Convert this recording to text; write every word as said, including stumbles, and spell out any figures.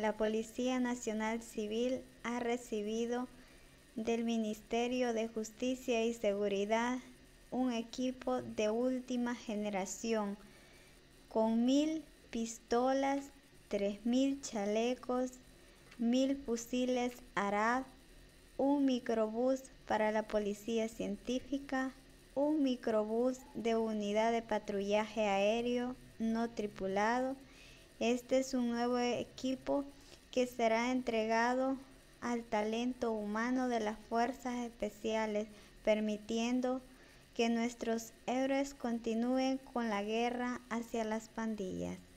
la Policía Nacional Civil ha recibido del Ministerio de Justicia y Seguridad un equipo de última generación con mil pistolas, tres mil chalecos, mil fusiles Arad, un microbús para la policía científica, un microbús de unidad de patrullaje aéreo no tripulado. Este es un nuevo equipo que será entregado al talento humano de las fuerzas especiales, permitiendo que nuestros héroes continúen con la guerra hacia las pandillas.